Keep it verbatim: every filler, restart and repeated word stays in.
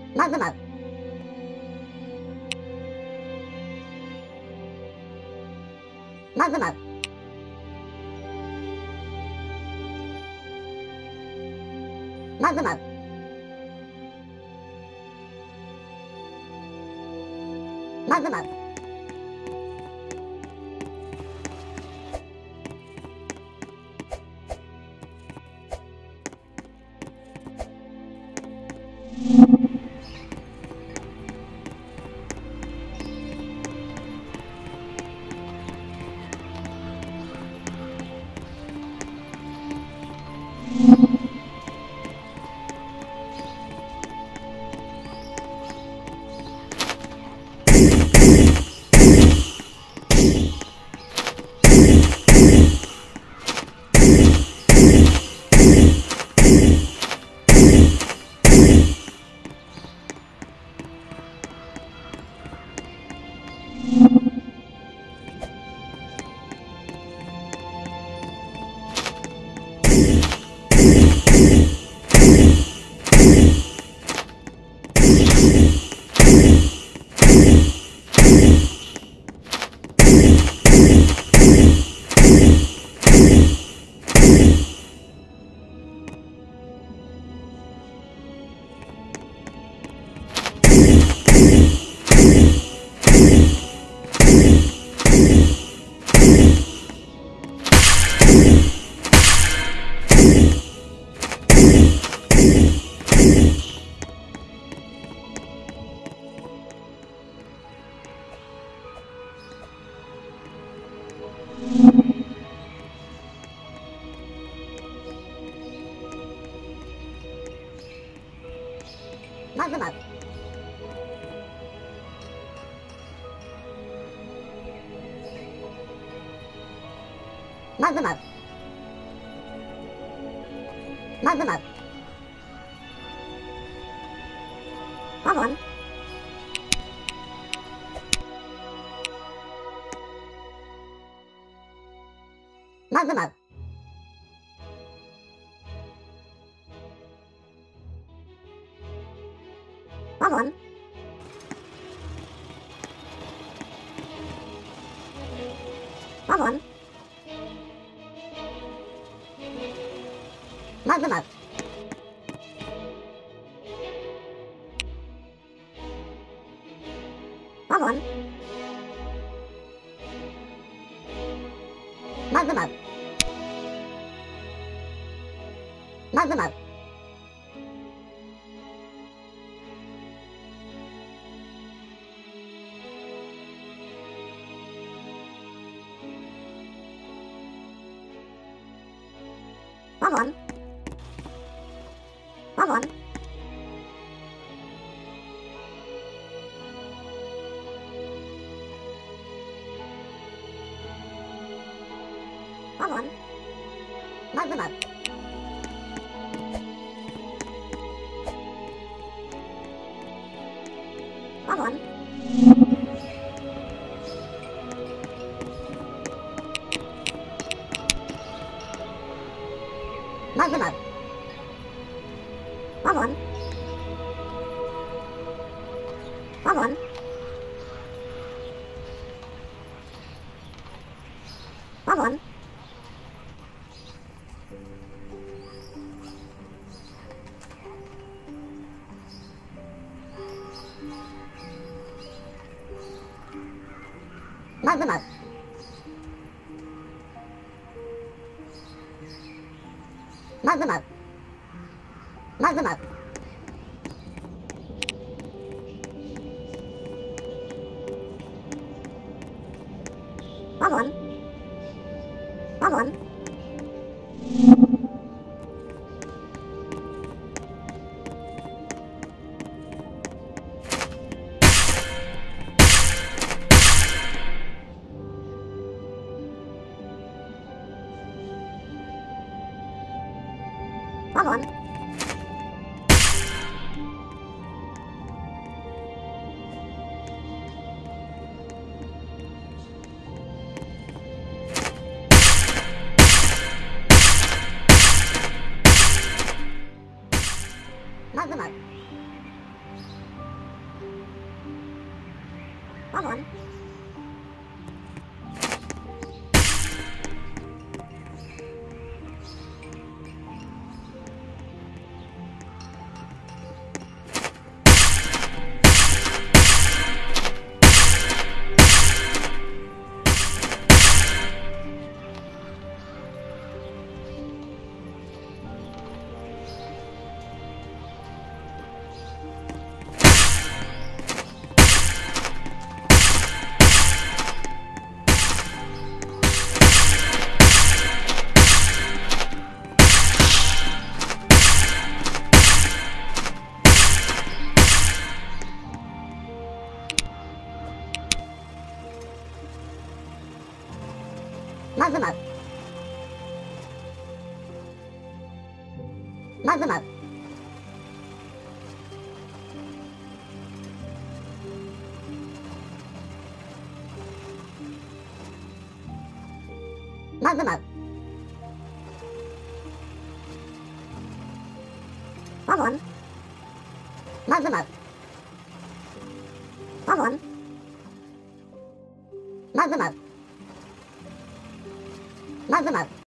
まずまうまずまうまずまうまずまうまずまうまずまうまずまうワンワンまずまうワンワンワンワンまずまうワンワンまずまうまずまうワンワンワンワンワンワンまずまうワンワンまずまうワンワンワンワンワンワンまずまうまずまうまずまうワンワンワンワンワンワンまずまう Problem. Mazuma. Mazuma. Mazuma. Problem. Mazuma. Problem. Mazuma. Mazuma.